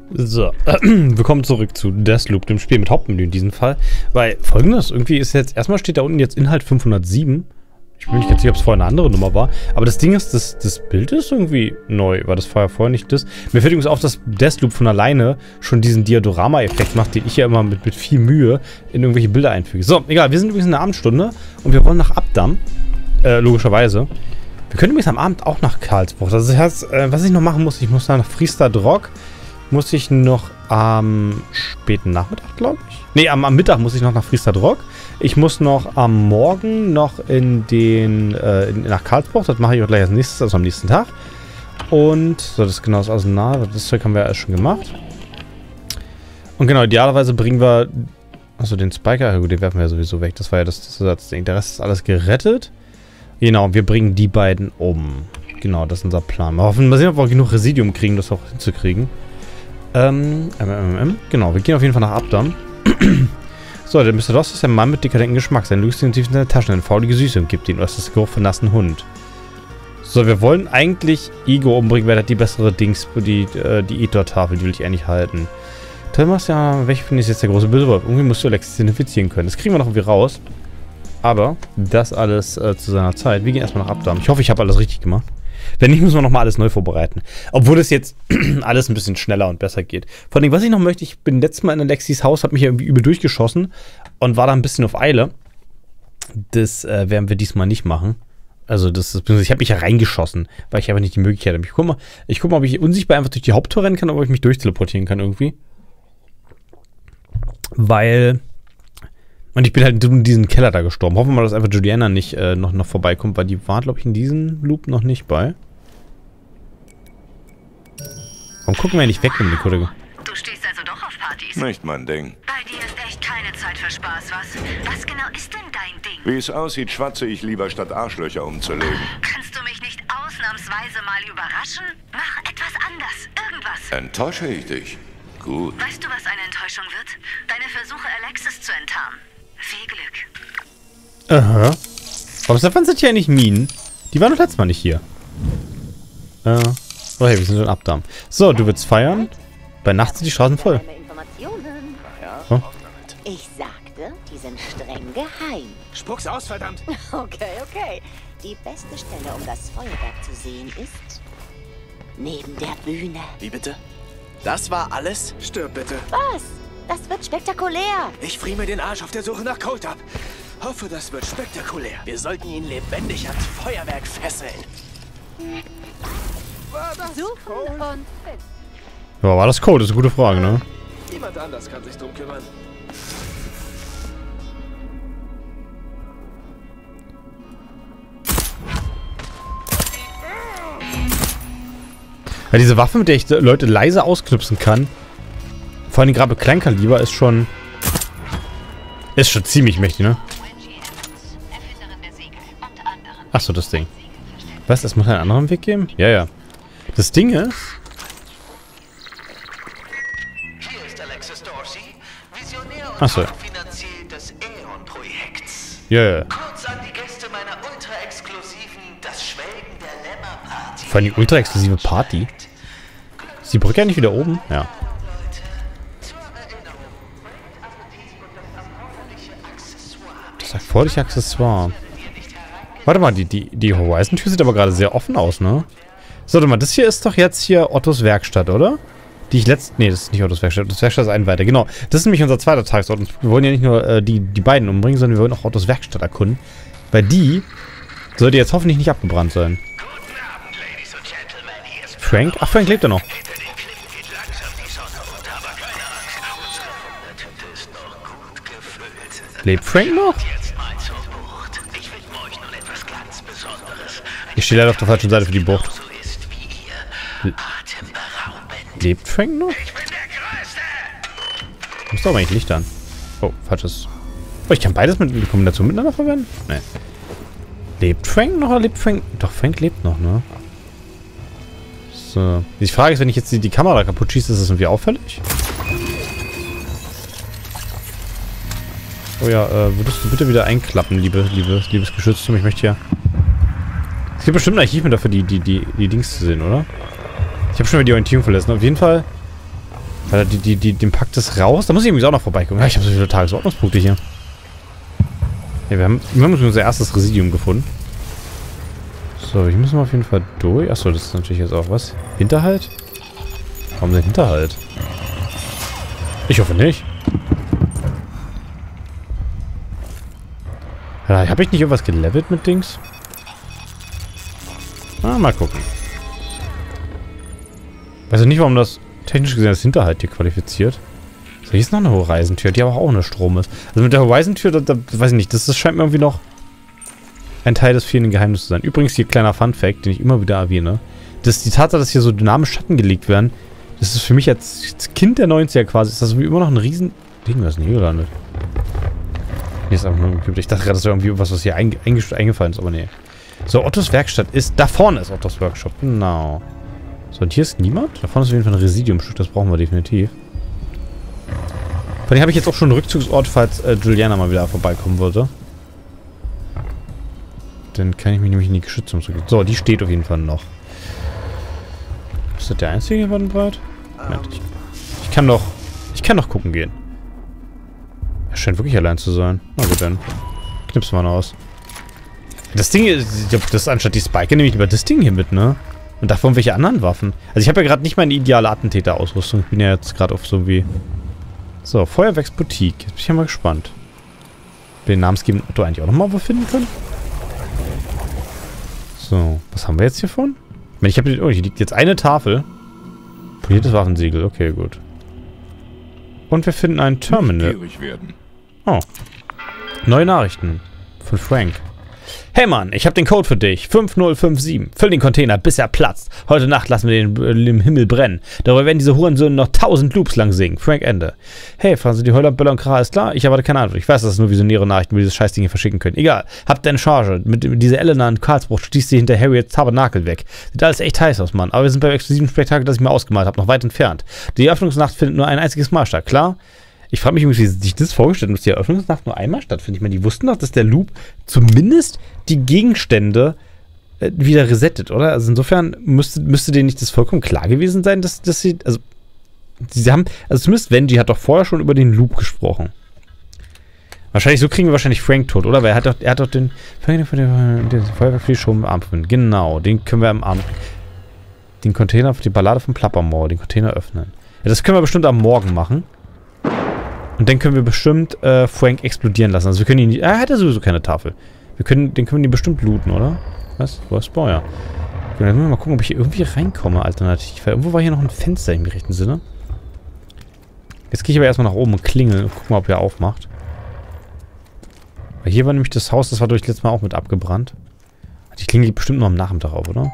So, willkommen zurück zu Deathloop, dem Spiel mit Hauptmenü in diesem Fall. Weil folgendes, irgendwie ist jetzt, erstmal steht da unten jetzt Inhalt 507. Ich bin nicht ganz sicher, ob es vorher eine andere Nummer war. Aber das Ding ist, das Bild ist irgendwie neu. War das vorher nicht das? Mir fällt übrigens auf, dass Deathloop von alleine schon diesen Diadorama-Effekt macht, den ich ja immer mit viel Mühe in irgendwelche Bilder einfüge. So, egal, wir sind übrigens in der Abendstunde und wir wollen nach Abdam. Logischerweise. Wir können übrigens am Abend auch nach Karlsbruch. Das heißt, was ich noch machen muss, ich muss nach Friestad-Rock. Muss ich noch am späten Nachmittag, glaube ich. Ne, am Mittag muss ich noch nach Friestad-Rock. Ich muss noch am Morgen noch nach Karlsbruch. Das mache ich auch gleich als nächstes, also am nächsten Tag. Und, so, das ist genau das Arsenal. Das Zeug haben wir ja alles schon gemacht. Und genau, idealerweise bringen wir, also den Spiker, gut, den werfen wir ja sowieso weg. Das war ja das Ersatzding. Der Rest ist alles gerettet. Genau, wir bringen die beiden um. Genau, das ist unser Plan. Mal sehen, ob wir genug Residium kriegen, das auch hinzukriegen. Genau, wir gehen auf jeden Fall nach Abdam. So, der Mr. Doss ist ein Mann mit dekadenten Geschmack. Sein Lügst tief in seine Taschen, eine faulige Süße und gibt ihn. Das ist das Geruch von nassen Hund. So, wir wollen eigentlich Igo umbringen, weil er die bessere Dings, die Ether-Tafel, die will ich eigentlich halten. Thomas, ja, welche finde ich jetzt der große Bösewolf? Irgendwie musst du Alexis identifizieren können. Das kriegen wir noch irgendwie raus. Aber das alles zu seiner Zeit. Wir gehen erstmal nach Abdam. Ich hoffe, ich habe alles richtig gemacht. Wenn nicht, müssen wir nochmal alles neu vorbereiten. Obwohl es jetzt alles ein bisschen schneller und besser geht. Vor allem, was ich noch möchte, ich bin letztes Mal in Alexis Haus, habe mich ja irgendwie übel durchgeschossen und war da ein bisschen auf Eile. Das werden wir diesmal nicht machen. Also, ich habe mich ja reingeschossen, weil ich einfach nicht die Möglichkeit habe. Ich guck mal, ob ich unsichtbar einfach durch die Haupttür rennen kann oder ob ich mich durchteleportieren kann irgendwie. Weil... Und ich bin halt in diesen Keller da gestorben. Hoffen wir mal, dass einfach Juliana nicht noch vorbeikommt, weil die war, glaube ich, in diesem Loop noch nicht bei. Warum gucken wir nicht weg, um die Kollege? Du stehst also doch auf Partys? Nicht mein Ding. Bei dir ist echt keine Zeit für Spaß, was? Was genau ist denn dein Ding? Wie es aussieht, schwatze ich lieber, statt Arschlöcher umzulegen. Kannst du mich nicht ausnahmsweise mal überraschen? Mach etwas anders. Irgendwas. Enttäusche ich dich? Gut. Weißt du, was eine Enttäuschung wird? Deine Versuche, Alexis zu enttarnen. Viel Glück. Aha. Aber Stefan sind ja nicht Minen. Die waren doch letztes Mal nicht hier. Oh hey, wir sind schon Abdam. So, du willst feiern? Bei Nacht sind die Straßen voll. Oh. Ich sagte, die sind streng geheim. Spuck's aus, verdammt! Okay. Die beste Stelle, um das Feuerwerk zu sehen, ist neben der Bühne. Wie bitte? Das war alles? Stirb bitte. Was? Das wird spektakulär. Ich friere mir den Arsch auf der Suche nach Colt ab. Hoffe, das wird spektakulär. Wir sollten ihn lebendig ans Feuerwerk fesseln. War das Suchen und finden. Ja, war das Code? Das ist eine gute Frage, ne? Jemand anders kann sich drum kümmern. Ja, diese Waffe, mit der ich Leute leise ausknipsen kann, vor allem gerade Kleinkaliber, ist schon ziemlich mächtig, ne? Achso, das Ding. Was, das muss einen anderen Weg geben? Ja. Das Ding ist... Hier ist Alexis Dorsey, Visionär und Achso. Hauptfinanzier des Aeon-Projekts. Ja. Kurz an die Gäste meiner ultra-exklusiven Das Schwelgen der Lämmer-Party. Vor allem die ultra-exklusive Party. Ist die Brücke ja nicht wieder oben? Ja. Das erforderliche Accessoire. Warte mal, die Horizon-Tür sieht aber gerade sehr offen aus, ne? So, warte mal, das hier ist doch jetzt hier Ottos Werkstatt, oder? Die ich Nee, das ist nicht Ottos Werkstatt. Ottos Werkstatt ist ein weiter. Genau. Das ist nämlich unser zweiter Tagesort. Und wir wollen ja nicht nur die beiden umbringen, sondern wir wollen auch Ottos Werkstatt erkunden. Weil die sollte jetzt hoffentlich nicht abgebrannt sein. Frank? Ach, Frank lebt ja noch. Lebt Frank noch? Ich stehe leider auf der falschen Seite für die Bucht. Lebt Frank noch? Muss doch eigentlich Licht an. Oh, falsches. Oh, ich kann beides mit Kombination miteinander verwenden? Nee. Lebt Frank noch oder lebt Frank? Doch, Frank lebt noch, ne? So. Die Frage ist, wenn ich jetzt die Kamera kaputt schieße, ist das irgendwie auffällig? Oh ja, würdest du bitte wieder einklappen, liebes Geschützturm? Ich möchte ja... Es gibt bestimmt ein Archiv mit dafür, die Dings zu sehen, oder? Ich habe schon wieder die Orientierung verlassen. Auf jeden Fall Weil dem packt es raus. Da muss ich übrigens auch noch vorbeigucken. Ja, ich habe so viele Tagesordnungspunkte hier. Ja, wir haben unser erstes Residium gefunden. So, hier müssen wir auf jeden Fall durch. Achso, das ist natürlich jetzt auch was. Hinterhalt? Warum denn Hinterhalt? Ich hoffe nicht. Ja, habe ich nicht irgendwas gelevelt mit Dings? Mal gucken. Weiß ich nicht, warum das technisch gesehen als Hinterhalt hier qualifiziert. So, hier ist noch eine Horizon-Tür, die aber auch ohne Strom ist. Also mit der Horizon-Tür, da weiß ich nicht, das scheint mir irgendwie noch ein Teil des fehlenden Geheimnisses zu sein. Übrigens hier kleiner Fun-Fact, den ich immer wieder erwähne. Das die Tatsache, dass hier so dynamisch Schatten gelegt werden, das ist für mich als Kind der 90er quasi, ist das wie immer noch ein riesen Ding, was ist denn hier gelandet? Hier ist einfach nur ein Cube. Ich dachte gerade, das wäre irgendwie was hier eingefallen ist, aber nee. So, Ottos Werkstatt ist, da vorne ist Ottos Workshop, genau. So, und hier ist niemand? Da vorne ist auf jeden Fall ein Residiumstück, das brauchen wir definitiv. Von dem habe ich jetzt auch schon einen Rückzugsort, falls Juliana mal wieder vorbeikommen würde. Dann kann ich mich nämlich in die Geschütze umzugehen. So, die steht auf jeden Fall noch. Ist das der einzige hier breit? Moment, ich kann doch gucken gehen. Er scheint wirklich allein zu sein. Na gut, dann knipsen wir noch aus. Das Ding ist, das ist anstatt die Spike, nehme ich lieber das Ding hier mit, ne? Und davon welche anderen Waffen. Also ich habe ja gerade nicht meine ideale Attentäter-Ausrüstung. Ich bin ja jetzt gerade auf so wie... So, Feuerwerksboutique. Jetzt bin ich ja mal gespannt. Ob wir den namensgebenden Otto eigentlich auch nochmal wo finden können? So, was haben wir jetzt hiervon? Ich habe hier liegt jetzt eine Tafel. Poliertes Waffensiegel, okay, gut. Und wir finden ein Terminal. Oh. Neue Nachrichten von Frank. Hey Mann, ich habe den Code für dich. 5057. Füll den Container, bis er platzt. Heute Nacht lassen wir den im Himmel brennen. Darüber werden diese Hurensöhne noch 1000 Loops lang singen. Frank Ende. Hey, fragen Sie die Heuler, Böller und Kracher, ist klar? Ich erwarte keine Antwort. Ich weiß, dass es nur visionäre Nachrichten über dieses Scheißding hier verschicken können. Egal. Habt deine Charge. Mit dieser Elena in Karlsbruch stieß sie hinter Harriets Tabernakel weg. Sieht alles echt heiß aus, Mann. Aber wir sind beim exklusiven Spektakel, das ich mir ausgemalt habe, noch weit entfernt. Die Eröffnungsnacht findet nur ein einziges Mal statt, klar? Ich frage mich, wie sich das vorgestellt hat, dass die Eröffnungsnacht nur einmal stattfindet. Ich meine, die wussten doch, dass der Loop zumindest die Gegenstände wieder resettet, oder? Also insofern müsste denen nicht das vollkommen klar gewesen sein, dass sie, also sie haben, also zumindest Wendy hat doch vorher schon über den Loop gesprochen. Wahrscheinlich, so kriegen wir wahrscheinlich Frank tot, oder? Weil er hat doch den Feuerwerk für die Show im Arm finden. Genau, den können wir im Arm, den Container für die Ballade von Plappermore, den Container öffnen. Ja, das können wir bestimmt am Morgen machen. Und dann können wir bestimmt Frank explodieren lassen. Also wir können ihn... Er hat ja sowieso keine Tafel. Den können wir bestimmt looten, oder? Was? Wo ist Bauer? Dann müssen wir mal gucken, ob ich hier irgendwie reinkomme, alternativ. Weil irgendwo war hier noch ein Fenster im rechten Sinne. Jetzt gehe ich aber erstmal nach oben und klingel und guck mal, ob er aufmacht. Weil hier war nämlich das Haus, das war durch letztes Mal auch mit abgebrannt. Die Klingel geht bestimmt noch am Nachmittag auf, oder?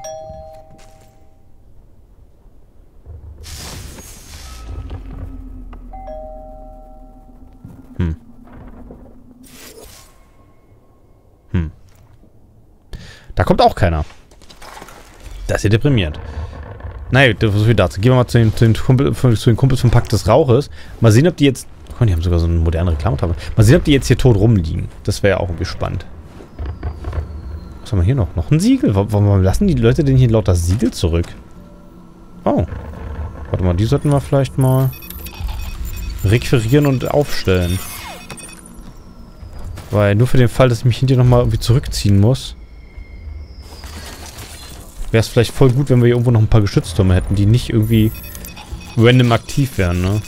Da kommt auch keiner. Das ist ja deprimierend. Naja, so viel dazu. Gehen wir mal zu den Kumpels vom Pakt des Rauches. Mal sehen, ob die jetzt... Oh, die haben sogar so eine moderne Reklamtafel. Mal sehen, ob die jetzt hier tot rumliegen. Das wäre ja auch irgendwie spannend. Was haben wir hier noch? Noch ein Siegel? Warum lassen die Leute denn hier lauter Siegel zurück? Oh. Warte mal, die sollten wir vielleicht mal requirieren und aufstellen. Weil nur für den Fall, dass ich mich hinterher nochmal irgendwie zurückziehen muss, wäre es vielleicht voll gut, wenn wir hier irgendwo noch ein paar Geschütztürme hätten, die nicht irgendwie random aktiv wären, ne?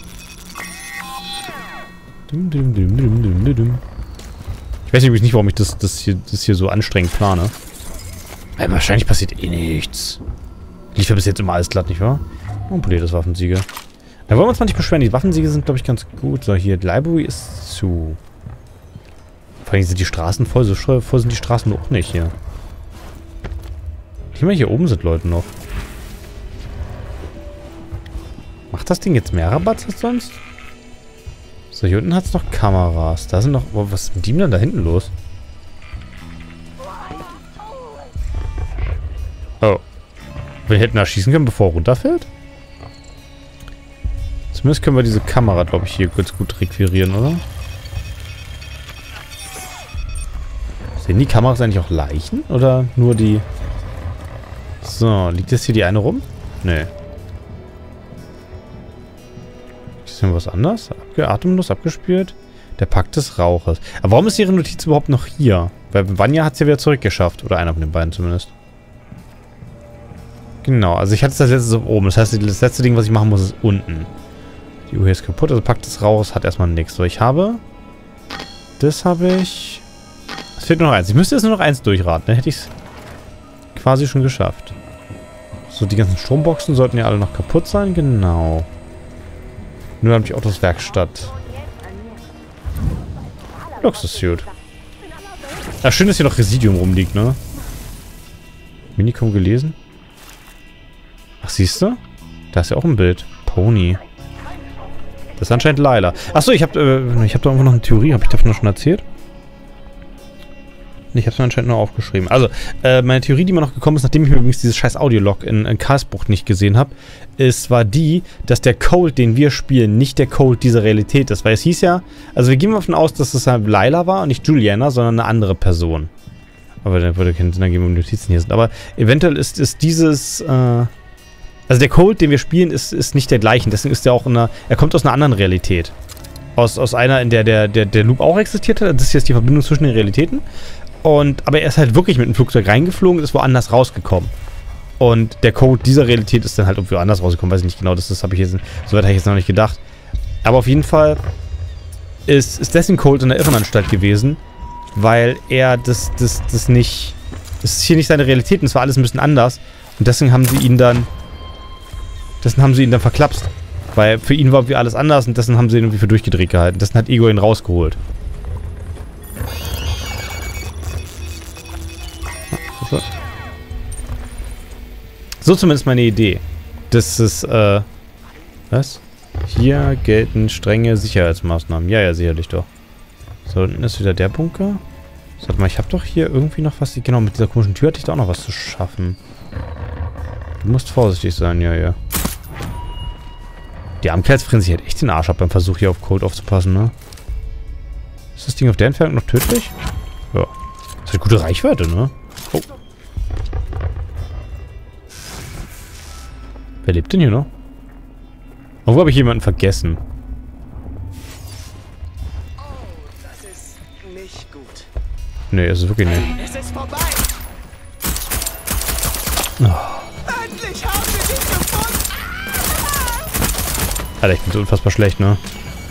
Ich weiß übrigens nicht, warum ich das hier so anstrengend plane. Weil wahrscheinlich passiert eh nichts. Lief ja bis jetzt immer alles glatt, nicht wahr? Oh, ein poliertes Waffensiegel. Da wollen wir uns mal nicht beschweren. Die Waffensiegel sind, glaube ich, ganz gut. So, hier, die Library ist zu. Vor allem sind die Straßen voll. So voll sind die Straßen auch nicht hier. Nicht mal hier oben sind Leute noch. Macht das Ding jetzt mehr Rabatt als sonst? So, hier unten hat es noch Kameras. Da sind noch... Oh, was ist mit dem denn da hinten los? Oh. Wir hätten da schießen können, bevor er runterfällt? Zumindest können wir diese Kamera, glaube ich, hier ganz gut requirieren, oder? Sehen die Kameras eigentlich auch Leichen? Oder nur die... So, liegt jetzt hier die eine rum? Nee. Ist hier was anderes? Atemlos, abgespürt. Der Pakt des Rauches. Aber warum ist ihre Notiz überhaupt noch hier? Weil Vanya hat es ja wieder zurückgeschafft. Oder einer von den beiden zumindest. Genau, also ich hatte das letzte so oben. Das heißt, das letzte Ding, was ich machen muss, ist unten. Die Uhr hier ist kaputt. Also Pakt des Rauches hat erstmal nichts. So, ich habe... Das habe ich... Es fehlt nur noch eins. Ich müsste jetzt nur noch eins durchraten. Dann hätte ich es quasi schon geschafft. So, die ganzen Stromboxen sollten ja alle noch kaputt sein. Genau. Nur habe ich Autos Werkstatt. Luxus-Suit. Ach, schön, dass hier noch Residium rumliegt, ne? Minicom gelesen? Ach, siehst du? Da ist ja auch ein Bild. Pony. Das ist anscheinend Layla. Achso, ich hab da irgendwo noch eine Theorie. Habe ich davon schon erzählt? Ich habe es mir anscheinend nur aufgeschrieben. Also, meine Theorie, die mir noch gekommen ist, nachdem ich mir übrigens dieses scheiß Audiolog in Karlsbruch nicht gesehen habe, war die, dass der Colt, den wir spielen, nicht der Colt dieser Realität ist. Weil es hieß ja, also wir gehen davon aus, dass es halt Layla war und nicht Juliana, sondern eine andere Person. Aber dann würde keinen Sinn ergeben, wenn Notizen hier sind. Aber eventuell ist dieses, also der Colt, den wir spielen, ist nicht der gleichen. Deswegen ist er auch er kommt aus einer anderen Realität. Aus einer, in der Loop auch existiert hat. Das ist jetzt die Verbindung zwischen den Realitäten. Aber er ist halt wirklich mit dem Flugzeug reingeflogen und ist woanders rausgekommen. Und der Code dieser Realität ist dann halt irgendwie anders rausgekommen. Weiß ich nicht genau, habe ich jetzt, soweit habe ich jetzt noch nicht gedacht. Aber auf jeden Fall ist dessen Code in der Irrenanstalt gewesen, weil er das nicht, das ist hier nicht seine Realität und es war alles ein bisschen anders. Und deswegen haben sie ihn dann verklapst. Weil für ihn war irgendwie alles anders und deswegen haben sie ihn irgendwie für durchgedreht gehalten. Deswegen hat Igor ihn rausgeholt. So zumindest meine Idee. Das ist, was? Hier gelten strenge Sicherheitsmaßnahmen. Ja, sicherlich doch. So, unten ist wieder der Bunker. Warte mal, ich habe doch hier irgendwie noch was. Genau, mit dieser komischen Tür hatte ich da auch noch was zu schaffen. Du musst vorsichtig sein, ja. Die Armkerls frieren sich halt echt den Arsch ab beim Versuch, hier auf Colt aufzupassen, ne? Ist das Ding auf der Entfernung noch tödlich? Ja. Das hat gute Reichweite, ne? Oh. Wer lebt denn hier noch? Wo habe ich jemanden vergessen? Oh, das ist nicht gut. Nee, ist es wirklich nicht. Es ist vorbei. Oh. Endlich haben wir dich gefunden. Alter, ich bin so unfassbar schlecht, ne?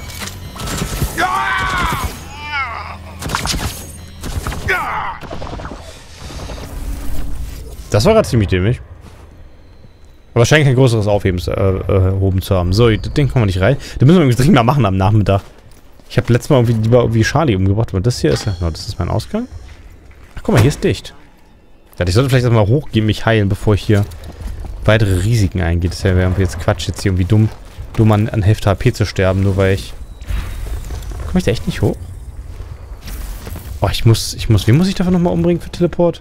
Das war gerade ziemlich dämlich. Aber wahrscheinlich kein größeres Aufheben zu haben. So, den kommen wir nicht rein. Den müssen wir übrigens dringend mal machen am Nachmittag. Ich habe letztes Mal irgendwie Charlie umgebracht, aber das hier ist ja... No, das ist mein Ausgang. Ach, guck mal, hier ist dicht. Ja, ich sollte vielleicht erstmal hochgehen, mich heilen, bevor ich hier weitere Risiken eingehe. Das wäre irgendwie jetzt Quatsch, jetzt hier irgendwie dumm an Hälfte HP zu sterben, nur weil ich... Komme ich da echt nicht hoch? Oh, wen muss ich dafür nochmal umbringen für Teleport?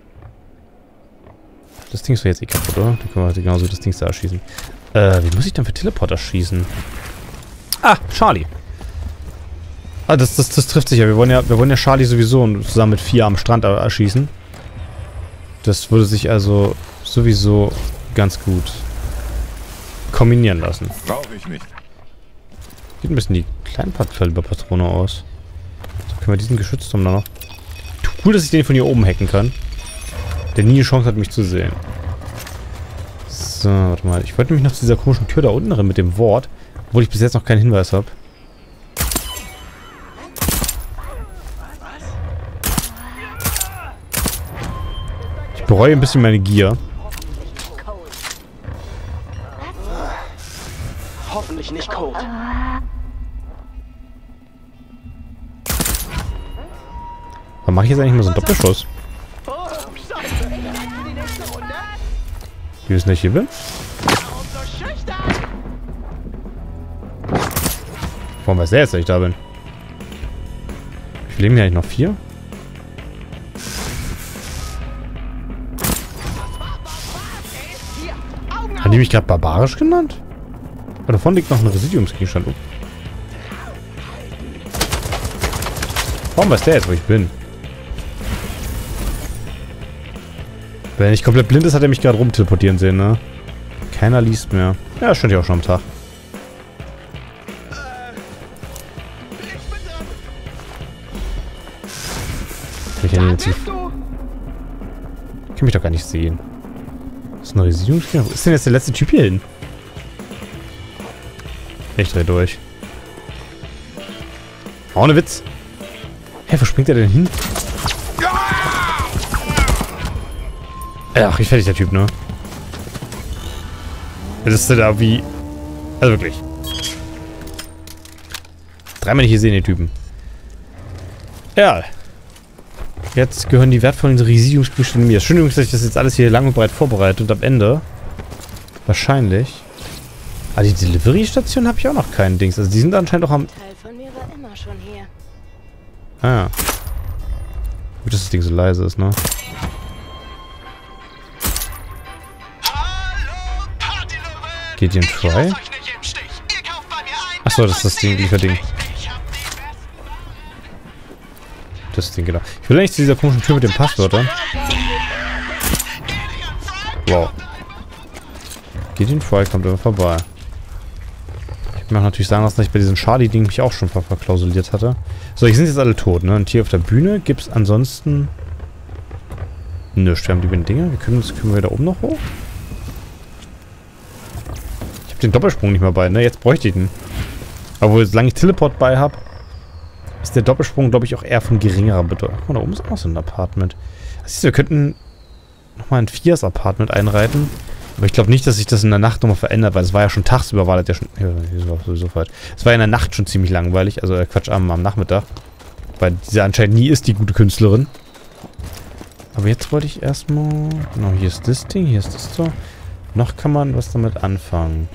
Das Ding ist doch jetzt eh kaputt, oder? Dann können wir genauso das Ding da erschießen. Wie muss ich dann für Teleport erschießen? Ah, Charlie. Ah, das trifft sich ja. Wir wollen ja Charlie sowieso zusammen mit 4 am Strand erschießen. Das würde sich also sowieso ganz gut kombinieren lassen. Brauche ich nicht. Sieht ein bisschen die Kleinpatrone aus. So, können wir diesen Geschützturm da noch... Cool, dass ich den von hier oben hacken kann. Der nie eine Chance hat, mich zu sehen. So, warte mal. Ich wollte nämlich noch zu dieser komischen Tür da unten rein mit dem Wort, obwohl ich bis jetzt noch keinen Hinweis habe. Ich bereue ein bisschen meine Gier. Hoffentlich nicht Cold. Warum mache ich jetzt eigentlich mal so einen Doppelschuss? Wie wissen, dass ich hier bin? Warum weiß der jetzt, dass ich da bin? Wie viele leben hier eigentlich noch? 4? Haben die mich gerade barbarisch genannt? Aber davon liegt noch ein Residiumsgegenstand. Oh. Warum weiß der jetzt, wo ich bin? Wenn er nicht komplett blind ist, hat er mich gerade rumteleportieren sehen, ne? Keiner liest mehr. Ja, das stand ja auch schon am Tag. Kann mich doch gar nicht sehen. Das ist eine Residuumsspiel. Wo ist denn jetzt der letzte Typ hier hin? Ich dreh durch. Ohne Witz. Hä, wo springt der denn hin? Ach, ich fertig der Typ, ne? Das ist da wie... Also wirklich. Dreimal nicht gesehen, den Typen. Ja. Jetzt gehören die wertvollen Residuumsgegenstände mir. Schön übrigens, dass ich das jetzt alles hier lang und breit vorbereite und am Ende wahrscheinlich... Ah, die Delivery-Station habe ich auch noch keinen Dings. Also die sind anscheinend auch am... Teil von mir war immer schon hier. Ah. Gut, dass das Ding so leise ist, ne? Geht ihr in Try? Achso, das ist das Ding, Lieferding. Das Ding, genau. Ich will eigentlich zu dieser komischen Tür mit den Passwörtern. Wow. Geht in Try, kommt immer vorbei. Ich möchte natürlich sagen, dass ich bei diesem Charlie-Ding mich auch schon verklausuliert hatte. So, hier sind jetzt alle tot, ne? Und hier auf der Bühne gibt es ansonsten... Nichts. Wir haben die beiden Dinger. Können wir da oben noch hoch? Ich habe den Doppelsprung nicht mehr bei, ne? Jetzt bräuchte ich den. Aber solange ich Teleport bei habe, ist der Doppelsprung, glaube ich, auch eher von geringerer Bedeutung. Oh, da oben ist auch so ein Apartment. Siehst du, wir könnten nochmal ein Fias-Apartment einreiten. Aber ich glaube nicht, dass sich das in der Nacht nochmal verändert, weil es war ja schon tagsüber, war das ja schon... Ja, das war sowieso falsch. Es war ja in der Nacht schon ziemlich langweilig, also Quatsch, am Nachmittag. Weil diese anscheinend nie ist, die gute Künstlerin. Aber jetzt wollte ich erstmal... Genau, hier ist das Ding, hier ist das so. Noch kann man was damit anfangen.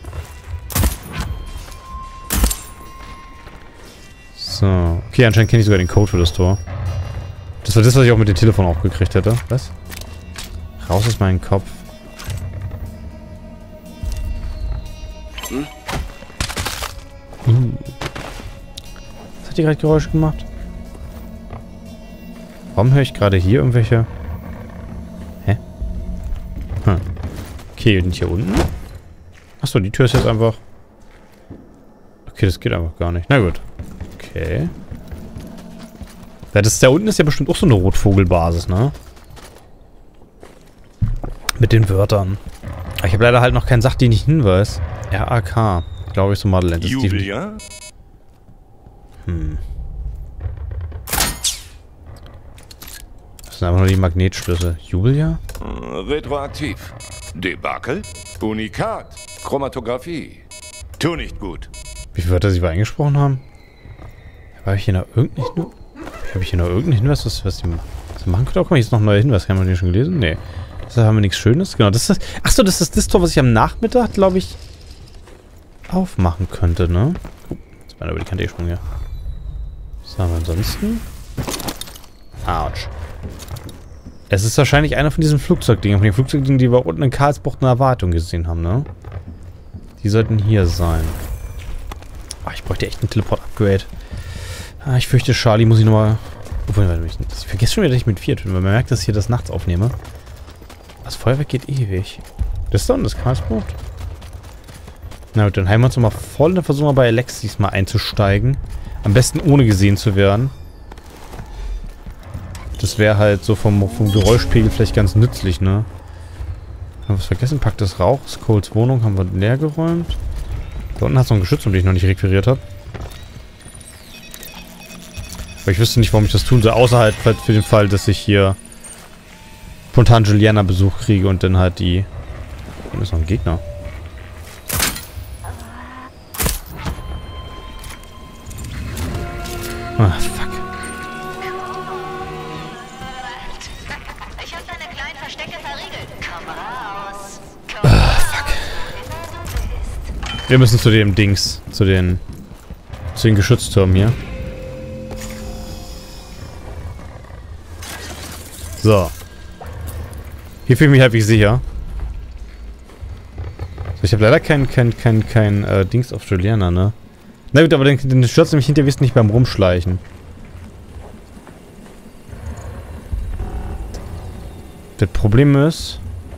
So. Okay, anscheinend kenne ich sogar den Code für das Tor. Das war das, was ich auch mit dem Telefon aufgekriegt hätte. Was? Raus aus meinem Kopf. Was hat die gerade Geräusche gemacht? Warum höre ich gerade hier irgendwelche... Hä? Hm. Okay, und hier unten? Achso, die Tür ist jetzt einfach... Okay, das geht einfach gar nicht. Na gut. Okay. Ja, das da unten ist ja bestimmt auch so eine Rotvogelbasis, ne? Mit den Wörtern. Aber ich habe leider halt noch keinen sachdienlichen Hinweis. RAK. Glaube ich, so Motherland. Julia? Das sind einfach nur die Magnetschlüssel. Julia? Retroaktiv. Debakel? Unikat. Chromatographie. Tu nicht gut. Wie viele Wörter sie wir eingesprochen haben? Habe ich hier noch irgendeinen Hinweis, was die machen können? Oh, guck mal, hier ist noch ein neuer Hinweis. Haben wir den schon gelesen? Nee. Deshalb haben wir nichts Schönes. Genau, das ist das. Achso, das ist das Tor, was ich am Nachmittag, glaube ich, aufmachen könnte, ne? Oh, jetzt bin ich über die Kante gesprungen, ja. Was haben wir ansonsten? Autsch. Es ist wahrscheinlich einer von diesen Flugzeugdingen. Von den Flugzeugdingen, die wir unten in Karlsbucht in Erwartung gesehen haben, ne? Die sollten hier sein. Ah, ich bräuchte echt ein Teleport-Upgrade. Ah, ich fürchte, Charlie muss ich nochmal... Obwohl, ich vergesse schon wieder, dass ich mit 4 tun, weil man merkt, dass ich hier das nachts aufnehme. Das Feuerwerk geht ewig. Das ist da unten, das Karlsbucht. Na gut, dann heilen wir uns nochmal voll und dann versuchen wir bei Alexis mal einzusteigen. Am besten ohne gesehen zu werden. Das wäre halt so vom Geräuschpegel vielleicht ganz nützlich, ne? Haben wir was vergessen? Pakt des Rauchs. Coles Wohnung haben wir leer geräumt. Da unten hat es noch ein Geschütz, um den ich noch nicht requiriert habe. Aber ich wüsste nicht, warum ich das tun soll, außer halt für den Fall, dass ich hier spontan Juliana Besuch kriege und dann halt die... Da ist noch ein Gegner. Ah, fuck. Ich hab deine kleinen Verstecke verriegelt. Komm raus. Fuck. Wir müssen zu dem Dings, zu den Geschütztürmen hier. So. Hier fühle ich mich halbwegs sicher. So, ich habe leider kein Dings auf Juliana, ne? Na gut, aber den stört nämlich hinterher nicht beim Rumschleichen. Das Problem ist...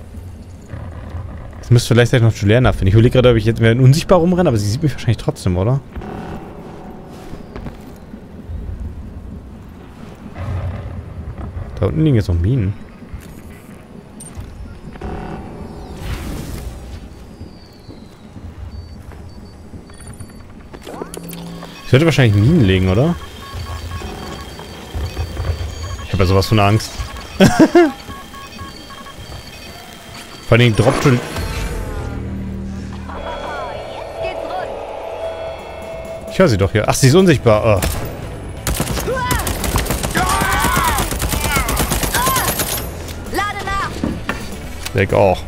Ich müsste vielleicht noch Juliana finden. Ich überlege gerade, ob ich jetzt unsichtbar rumrenne, aber sie sieht mich wahrscheinlich trotzdem, oder? Da unten liegen jetzt noch Minen. Ich sollte wahrscheinlich Minen legen, oder? Ich habe ja sowas von Angst. Vor allem droppt schon... Ich höre sie doch hier. Ach, sie ist unsichtbar. Oh. Lade nach! Weg auch.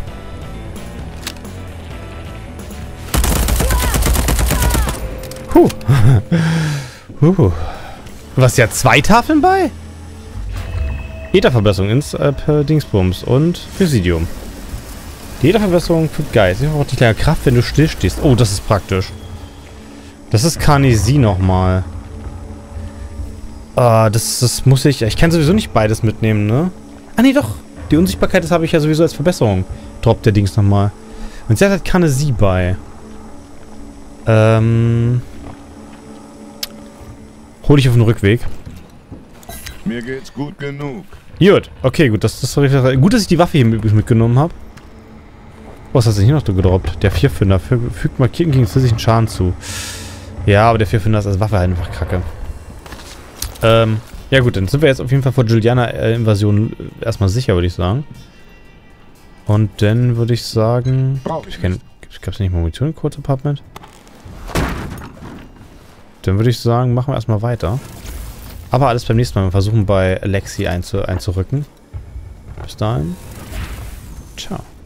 Was, ja 2 Tafeln bei? Etherverbesserung ins Dingsbums und Physidium. Die Etherverbesserung fügt Geist. Sie braucht nicht länger Kraft, wenn du stillstehst. Oh, das ist praktisch. Das ist Karnesie nochmal. Das muss ich... Ich kann sowieso nicht beides mitnehmen, ne? Ah, nee, doch. Die Unsichtbarkeit, das habe ich ja sowieso als Verbesserung. Droppt der Dings nochmal. Und sie hat halt Karnesie bei. Hol ich auf den Rückweg. Mir geht's gut genug. Gut, okay, gut. Das gut, dass ich die Waffe hier mitgenommen habe. Was hat sich hier noch gedroppt? Der 4-Finder fügt markierten gegen physischen Schaden zu. Ja, aber der 4-Finder ist als Waffe halt einfach kacke. Ja gut, dann sind wir jetzt auf jeden Fall vor Juliana-Invasion erstmal sicher, würde ich sagen. Und dann würde ich sagen... Gab es nicht Munition im Kurz-Apartment? Dann würde ich sagen, machen wir erstmal weiter. Aber alles beim nächsten Mal. Wir versuchen bei Alexi einzurücken. Bis dahin. Ciao.